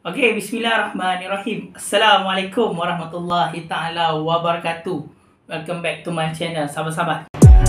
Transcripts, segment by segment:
Okey, bismillahirrahmanirrahim. Assalamualaikum warahmatullahi taala wabarakatuh. Welcome back to my channel, sahabat-sahabat.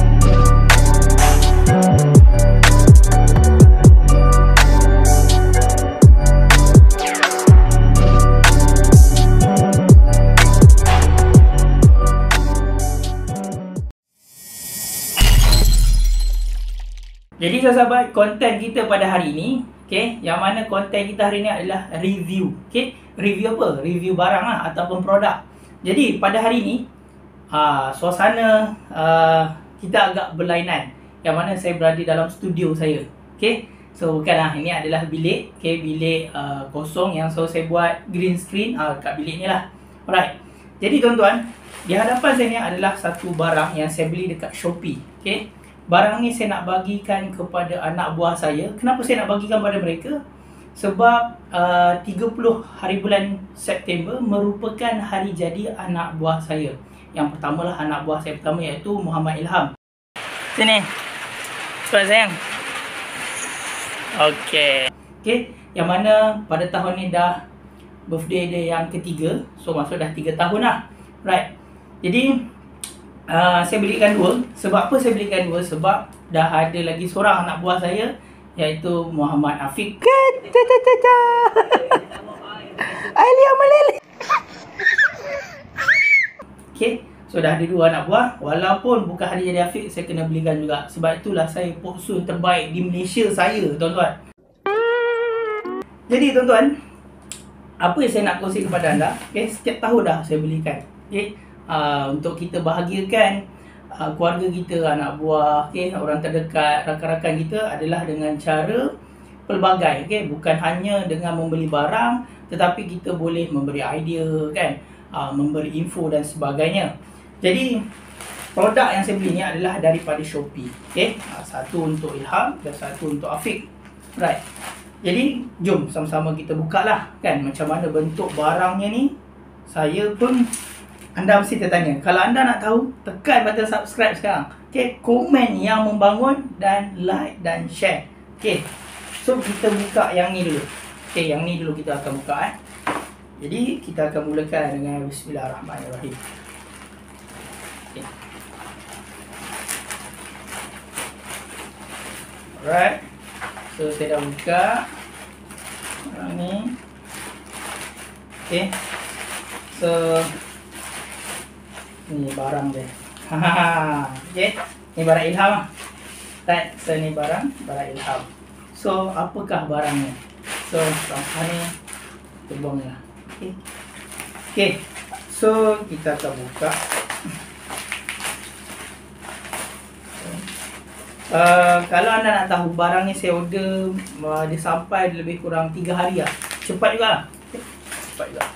Jadi sahabat, konten kita pada hari ini, okey, yang mana konten kita hari ini adalah review. Okey, review apa? Review barang lah ataupun produk. Jadi pada hari ini suasana kita agak berlainan, yang mana saya berada dalam studio saya. Okey, so bukanlah, ini adalah bilik, okey, bilik kosong yang saya buat green screen kat bilik ni lah. Alright. Jadi tuan-tuan, di hadapan saya ni adalah satu barang yang saya beli dekat Shopee. Okey. Barang ni saya nak bagikan kepada anak buah saya. Kenapa saya nak bagikan pada mereka? Sebab 30 hari bulan September merupakan hari jadi anak buah saya. Yang pertama lah, anak buah saya pertama, iaitu Muhammad Ilham. Sini. Cepat sayang. Okey. Okey, yang mana pada tahun ni dah birthday dia yang ketiga. So maksud dah 3 tahun lah. Right. Jadi saya belikan dua. Sebab apa saya belikan dua? Sebab dah ada lagi seorang anak buah saya, iaitu Muhammad Afiq. Alia Malele. Okay, so dah ada dua anak buah. Walaupun bukan hari jadi Afiq, saya kena belikan juga. Sebab itulah saya poksun terbaik di Malaysia saya, tuan-tuan. Jadi tuan-tuan, apa yang saya nak kongsi kepada anda, okay, setiap tahun dah saya belikan, okay, untuk kita bahagiakan keluarga kita, anak buah, okay, orang terdekat, rakan-rakan kita adalah dengan cara pelbagai, okay? Bukan hanya dengan membeli barang, tetapi kita boleh memberi idea, kan, memberi info dan sebagainya. Jadi produk yang saya beli ni adalah daripada Shopee, okay? Satu untuk Ilham dan satu untuk Afiq. Right. Jadi jom sama-sama kita buka lah, kan, macam mana bentuk barangnya ni. Saya pun, anda mesti tertanya. Kalau anda nak tahu, tekan button subscribe sekarang. Okay, komen yang membangun dan like dan share. Okay, so kita buka yang ni dulu. Okay, yang ni dulu kita akan buka. Jadi kita akan mulakan dengan Bismillahirrahmanirrahim. Okay. Alright, so saya dah buka barang ni. Okay, so ni barang dia. Okay, ni barang Ilham lah. Right, so ni barang Ilham. So apakah barangnya? So sampah ni kita buang lah. Okay. Okay, so kita akan buka. Kalau anda nak tahu, barang ni saya order, dia sampai lebih kurang 3 hari lah. Cepat juga lah. Okay. Cepat juga.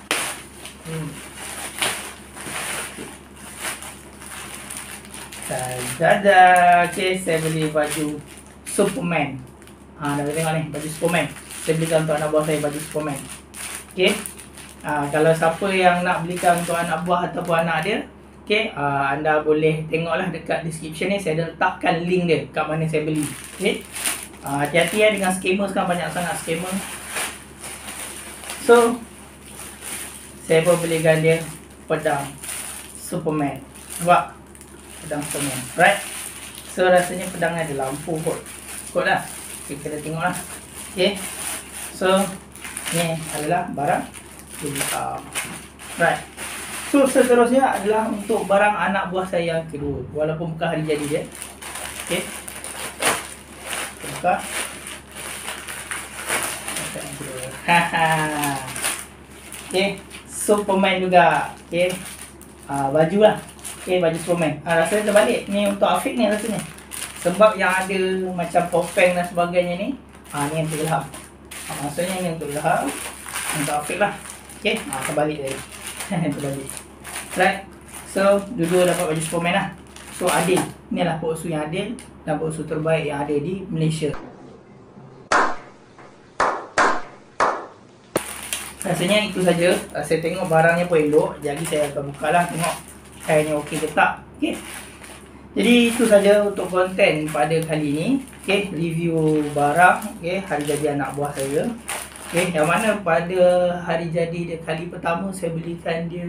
Dadah. Okay, saya beli baju Superman. Dah tengok ni, baju Superman. Saya belikan untuk anak buah saya baju Superman. Okay, kalau siapa yang nak belikan untuk anak buah ataupun anak dia, okay, anda boleh tengoklah dekat description ni. Saya letakkan link dia kat mana saya beli. Okay, hati-hati ya dengan scammer sekarang, banyak sangat scammer. So saya pun belikan dia pedang Superman. Nampak? Pedang Superman. Right. So rasanya pedang ni ada lampu kot. Kot lah. Okay, kita tengok lah. Okay, so ni adalah barang Ilham. Right. So seterusnya adalah untuk barang anak buah saya yang kedua, walaupun bukan hari jadi dia. Okay, buka. Okay, Superman juga. Okay, baju lah. Okay, baju Superman. Rasanya terbalik. Ni untuk Afiq ni rasanya. Sebab yang ada macam topeng dan sebagainya ni, ni yang untuk Ilham. Maksudnya ni untuk Ilham, untuk Afiq lah. Okay, terbalik tadi. Terbalik. Right. So, dua-dua dapat baju Superman lah. So, adil. Ni lah boksu yang adil dan boksu terbaik yang ada di Malaysia. Rasanya itu saja. Saya tengok barangnya pun elok. Jadi saya akan buka lah, tengok kainnya okey ke tak. Okay. Jadi itu saja untuk konten pada kali ini. Okay, review barang, okay, hari jadi anak buah saya. Okay, yang mana pada hari jadi dia kali pertama saya belikan dia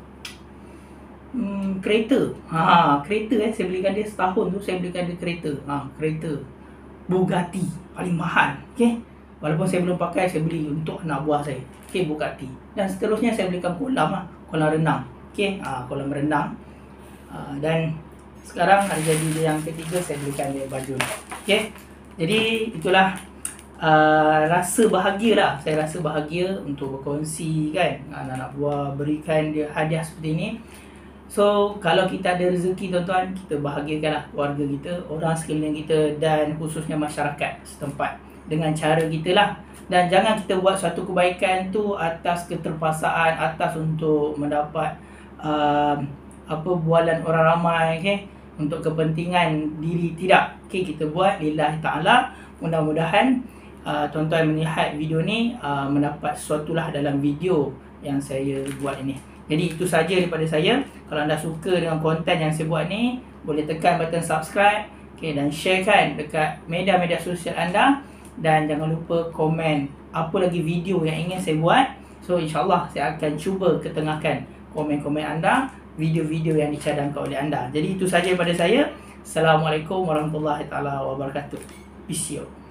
kereta. Kereta saya belikan dia setahun tu, saya belikan dia kereta. Kereta Bugatti paling mahal. Okay, walaupun saya belum pakai, saya beli untuk anak buah saya. Okay, Bugatti. Dan seterusnya saya belikan kolam kolam renang. Okay, kolam renang. Dan sekarang hari jadi dia yang ketiga, saya belikan dia baju. Okay, jadi itulah rasa bahagia lah. Saya rasa bahagia untuk berkongsi kan, anak-anak buah, berikan dia hadiah seperti ini. So kalau kita ada rezeki tuan-tuan, kita bahagiakanlah keluarga kita, orang sekeliling kita, dan khususnya masyarakat setempat dengan cara kita lah. Dan jangan kita buat suatu kebaikan tu atas keterpaksaan, atas untuk mendapat bualan orang ramai, okay? Untuk kepentingan diri, tidak. Okay, kita buat lillahi ta'ala. Mudah-mudahan tuan-tuan melihat video ni mendapat sesuatu lah dalam video yang saya buat ini. Jadi itu saja daripada saya. Kalau anda suka dengan konten yang saya buat ni, boleh tekan button subscribe, okay, dan sharekan dekat media-media sosial anda. Dan jangan lupa komen apa lagi video yang ingin saya buat. So insyaAllah saya akan cuba ketengahkan komen-komen anda, video-video yang dicadangkan oleh anda. Jadi itu saja daripada saya. Assalamualaikum warahmatullahi wabarakatuh. Peace out.